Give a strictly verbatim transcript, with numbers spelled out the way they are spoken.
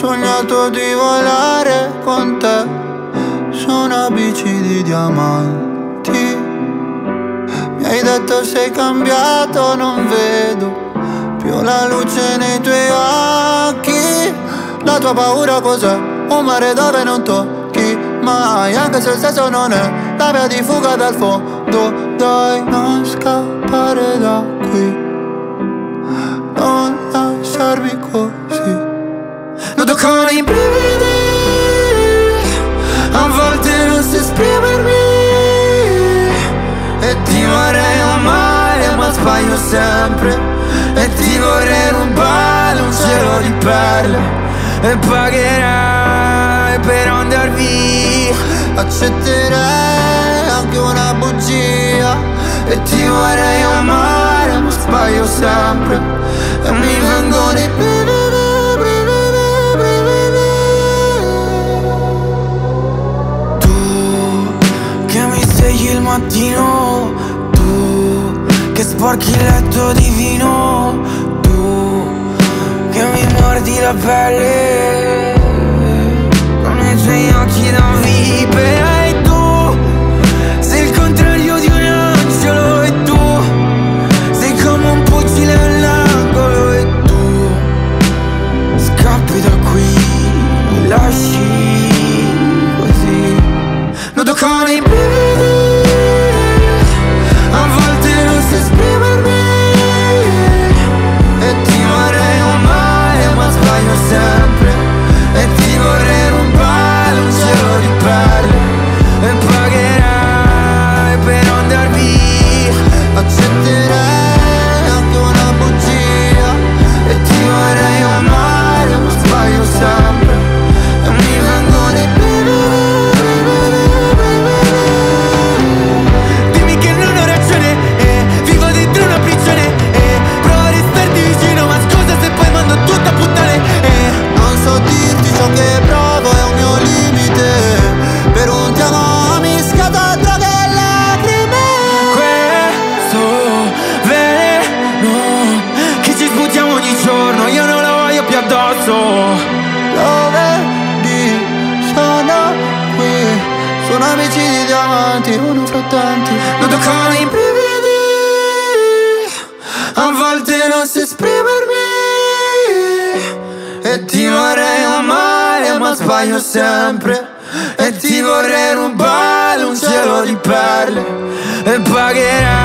sognato di volare con te su una bici di diamanti. Mi hai detto sei cambiato, non vedo più la luce nei tuoi occhi. La tua paura cos'è? Un mare dove non tocchi mai, anche se il senso non è la via di fuga dal fondo. Dai, non scappare da qui, non lasciarmi così. Noto con i brividi, a volte non so esprimermi, e ti vorrei amare ma sbaglio sempre, e ti vorrei rubare un cielo di perle, e pagherai per andar via. Accetterei anche una bugia, e ti vorrei amare ma sbaglio sempre, e mi vengono i brividi. Il mattino, tu che sporchi il letto di vino, tu che mi mordi la pelle con i tuoi occhi da vipera, e tu sei il contrario di un angelo, e tu sei come un pugile all'angolo, e tu scappi da qui, mi lasci così. Noto con i brividi, a volte non so esprimermi, e ti vorrei amare ma sbaglio sempre, e ti vorrei rubare un cielo di perle, e pagherai per andar via. Accetterei anche una bugia, e ti vorrei amare ma sbaglio sempre, e mi vengono i brividi. Che provo è un mio limite, per un ti amo mi scata droga e lacrime. Questo veleno che ci sputiamo ogni giorno, io non lo voglio più addosso. Lo vedi, sono qui, sono amici di diamanti, uno fra tanti. Noto con i brividi, a volte non so esprimermi, e ti vorrei amare ma sbaglio sempre, e ti vorrei rubare un cielo di perle, e pagherai